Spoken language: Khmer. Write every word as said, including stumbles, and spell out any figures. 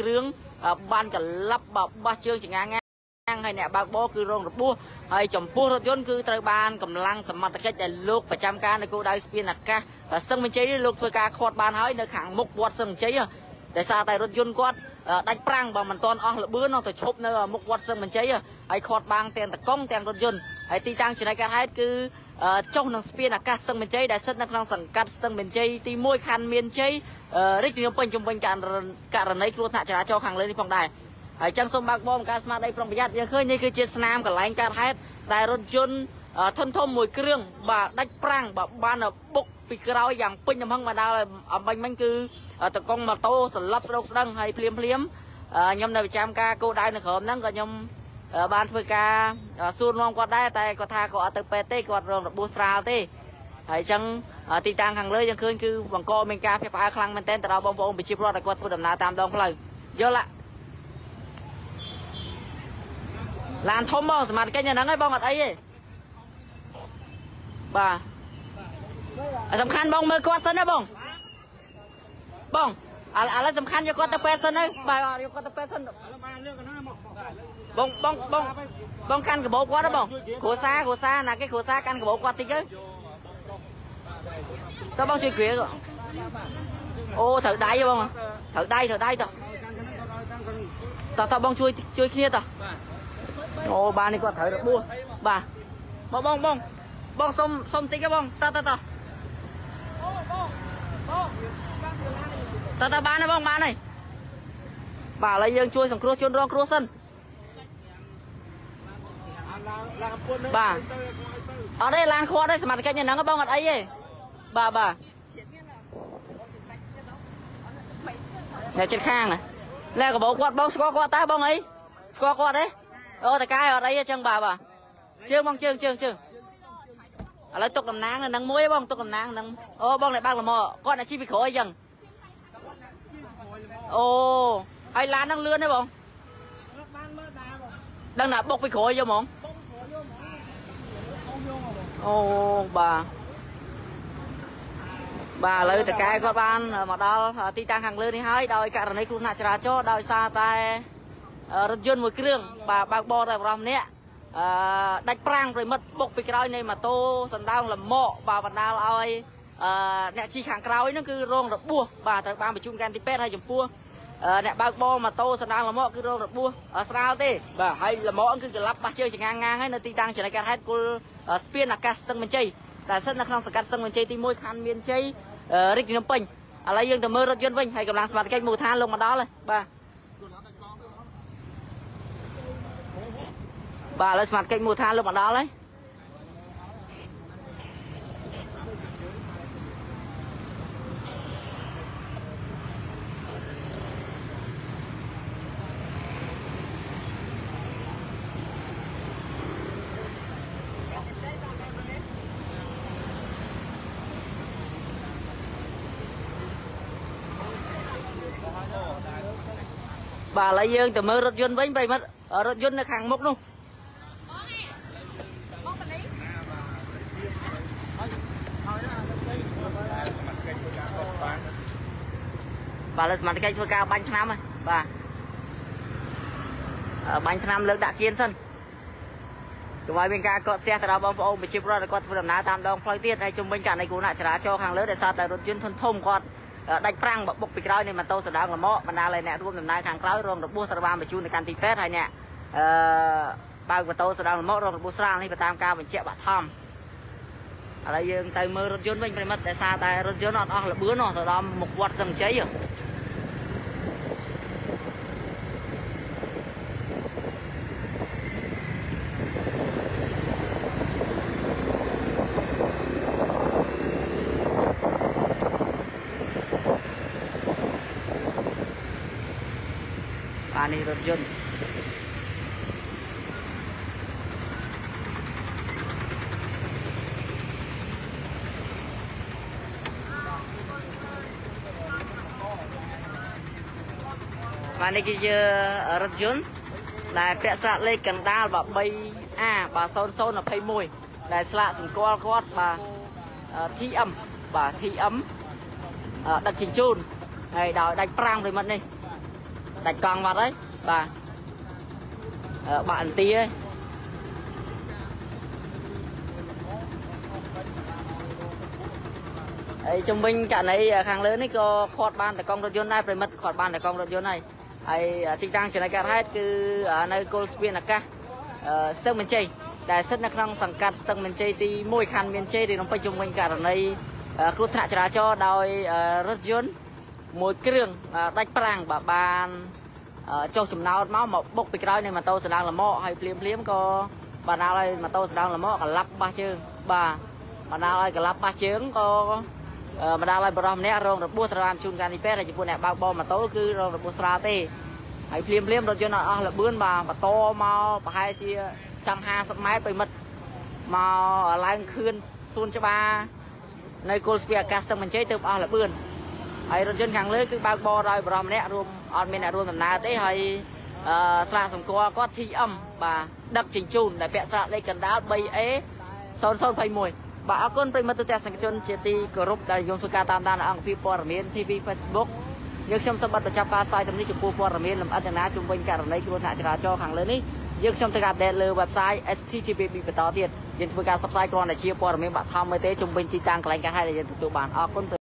គ្រឿងបានកលាប់បោះជើងចង្អាងាហើយអ្នកបើកបរគឺរងរបួសហើយចំពោះរថយន្តគឺត្រូវបានកម្លាំងសមត្ថកិច្ចដែលលោកប្រចាំការនៅគោលដៅស្ពានអាកាសស្ទឹងមានជ័យនេះលោកធ្វើការខាត់បានហើយនៅខាងមុខវត្តស្ទឹងមានជ័យដែលសារតែរថយន្តគាត់ដាច់ប្រាំងបើមិនទាន់អស់ល្បឿនទៅឈប់នៅមុខវត្តស្ទឹងមានជ័យហើយខាត់បានទាំងតកង់ទាំងរថយន្តហើយទីតាំងចំណែកការហេតុគឺចុះនឹងស្ពានអាកាសស្ទឹងមានជ័យដែលស្ថិតនៅក្នុងសង្កាត់ស្ទឹងមានជ័យទីមួយខណ្ឌមានជ័យរាជធានីភ្នំពេញជំវិញករណីគ្រោះថ្នាក់ចរាចរណ៍ខាងលើនេះផងដែរហើយចឹងសូមបើកបរការស្មារតីប្រុងប្រយ័ត្នយើងឃើញនេះគឺជាស្នាមកន្លែងកើតហេតុតែរថយន្តធុនធំមួយគ្រឿងបាទដាច់ប្រាំងបាទបានបុកពីក្រោយយ៉ាងពេញចំហឹងមកដល់អំបញ្ញមិញគឺតកង់ម៉ូតូស្លាប់ស្ដោកស្ដឹងហើយភ្លាមភ្លាមខ្ញុំនៅប្រចាំការគោលដៅនៅក្រោមហ្នឹងក៏ខ្ញុំបានធ្វើការសួរនាំគាត់ដែរតែគាត់ថាគាត់អត់ទៅពេទ្យទេគាត់រងរបួសស្រាលទេហើយចឹងទីតាំងខាងលើយើងឃើញគឺបង្កមានការភ័យផ្អើលខ្លាំងមែនទែនទៅដល់បងប្អូនប្រជាពលរដ្ឋដែលគាត់ធ្វើដំណើរតាមដងផ្លូវយល់ឡានធំបងសមត្ថកិច្ចហ្នឹងហើយបងអត់អីទេបាទសំខាន់បងមើលគាត់សិនណាបងបងឥឡូវសំខាន់យកគាត់ទៅពេទ្យសិនទៅបាទយកគាត់ទៅពេទ្យសិនបងបងបងបងកាន់កាបូបគាត់ណាបងគ្រួសារគ្រួសារណាគេគ្រួសារកាន់កាបូបគាត់តិចទៅតើបងជួយគ្រាអូត្រូវដៃបងត្រូវដៃត្រូវដៃតតតបងជួយជួយគ្នាតអូបាននេះគាត់ត្រូវរបួសបាទបងបងបងបងសុំសុំតិចបងតតតអូបងបងតតបានហើយបងបានហើយបាទឥឡូវយើងជួយសង្គ្រោះជនរងគ្រោះសិនបាទអត់ទេឡានខាត់ទេសមត្ថកិច្ចហ្នឹងបងអត់អីទេបាទបាទអ្នកចិត្តខាងលែកបោគាត់បងស្គាល់គាត់តើបងអីស្គាល់គាត់ទេអូតកែអត់អីទេចឹងបាទបាទជើងបងជើងជើងជើងឥឡូវទុកតំណាងនឹងមួយបងទុកតំណាងនឹងអូបងlạiបើកលម៉គាត់អ្នកជីពីក្រោយអញ្ចឹងអូហើយឡានហ្នឹងលឿនទេបងដឹងណាបុកពីក្រោយយកហ្មងអូបាទបាទឥឡូវតកែគាត់បានមកដល់ទីតាំងខាងលើនេះហើយដោយករណីគ្រោះថ្នាក់ចរាចរណ៍ដោយសារតែរថយន្តមួយគ្រឿងបាទបើកបរតែបរិះម្នាក់អឺដាច់ប្រាំងប្រិមិត្តបុកពីក្រោយនៃម៉ូតូសណ្ដោងលម៉កបាទបណ្ដាលឲ្យអឺអ្នកជិះខាងក្រោយហ្នឹងគឺរងរបួសបាទត្រូវបានបញ្ជូនកាន់ទីពេទ្យហើយចំពោះអ្នកបើកបរម៉ូតូសណ្ដោងលម៉កគឺរងរបួសស្រាលទេបាទហើយលម៉កគឺក្លាប់បាសជើងចង្អាងាហើយនៅទីតាំងចំណែកការហេតុគុលស្ពានអាកាសស្ទឹងមានជ័យដែលស្ថិតនៅក្នុងសង្កាត់ស្ទឹងមានជ័យទីមួយខណ្ឌមានជ័យរាជធានីភ្នំពេញឥឡូវយើងទៅមើលរថយន្តវិញហើយកម្លាំងសមត្ថកិច្ចមូលដ្ឋានលងមកដល់ហើយបាទបាទឥឡូវសមត្ថកិច្ចមូលដ្ឋានលោកមកដល់ហើយបាទឥឡូវយើងទៅមើលរថយន្តវិញប្រិមិត្តរថយន្តនៅខាងមុខនោះបាទលើសមត្ថកិច្ចធ្វើការបាញ់ឆ្នាំហ្នឹងបាទបាញ់ឆ្នាំលើកដាក់គៀនសិនកុំឲ្យមានការកកស្ទះទៅដល់បងប្អូនប្រជាពលរដ្ឋគាត់ធ្វើដំណើរតាមដងផ្លូវទៀតហើយជុំវិញករណីគ្រោះថ្នាក់ចរាចរណ៍ខាងលើដែលសារតែរថយន្តធុនធំគាត់ដាច់ប្រាំងបុកពីក្រោយនៃម៉ូតូសណ្ដោងលម៉កបណ្ដាលឲ្យអ្នករួមដំណើរខាងក្រោយរងរបួសត្រូវបានបញ្ជូនទៅកាន់ទីពេទ្យហើយអ្នកអឺបើកម៉ូតូសណ្ដោងលម៉ករងរបួសស្រាលនេះទៅតាមការបញ្ជាក់បឋមឥឡូវយើងទៅមើលរថយន្តវិញប្រិមិត្តតែសារតែរថយន្តអត់អស់ល្បឿននោះទៅដល់មុខវត្តស្ទឹងជ័យបាទនេះរថយន្តបាទនេះគឺជារថយន្តដែលពាក់ស្លាកលេខកណ្ដាលបាទ 3A បាទ ศูนย์ ศูนย์ ยี่สิบเอ็ด ដែលស្លាកសម្គាល់គាត់បាទ ที เอ็ม បាទ ที เอ็ม ដឹកជញ្ជូនហើយដោយដាច់ប្រាំងប្រិមិត្តនេះ đặt con vào đấy bà ờ, bạn tí ấy ấy trong mình cả này hàng lớn ấy có khót ban tại con rốt yôn này phải mất khót ban tại con rốt yôn này ấy tích tăng trở lại cả hai cứ ở nơi Coldspin là ca stung mình chơi đại sất nắc năng sẵn cắt stung mình chơi thì môi khăn miền chơi thì nó phải chung mình cả ở đây khuất thạ trả cho đòi rốt yôn môi kêu đánh prang bà ban cho chùm nào máu một bốc bị cái này mà tôi sẽ đang là mọ hay phim phim có bà nào đây mà tôi sẽ đang là mọ cả lắp ba chương bà bà nào đây cả lắp ba chương có mà đang lại bơm nè rồi được bua làm chun gan đi pet là chỉ bua nè bao bom mà tối cứ rồi được bua sra tê hay phim phim rồi cho nó là bươn bà bà to mau bà hai chia trăm hai sắp máyไปmất mà lại khươn xuân cho ba nơi Coldspin custom mình chơi từ ở là bươn hay rồi trên hàng lưới cứ bao bo rồi bơm nè rồi on bên này luôn làm nào thế hay sra sòng co có thi âm bà đập chỉnh chun để vẽ sra đây cần đá bay é son son phai mùi bà con prima tu tes chun chia ti group dari yong suka tam dan ang pi por mien tv facebook យើងខ្ញុំសូមបတ်ចាប់ការស្វែងរកនេះចំពោះព័ត៌មានលម្អិតណាជុំវិញករណីគ្រោះថ្នាក់ចរាចរណ៍ខាងលើនេះយើងខ្ញុំទៅអាប់ដេតលើ website เอส ที จี พี បន្តទៀតយើងធ្វើការផ្សព្វផ្សាយគ្រាន់តែជាព័ត៌មានបឋមមើលទេជុំវិញទីតាំងកន្លែងកាត់ហើយដែលយើងទទួលបានអរគុណ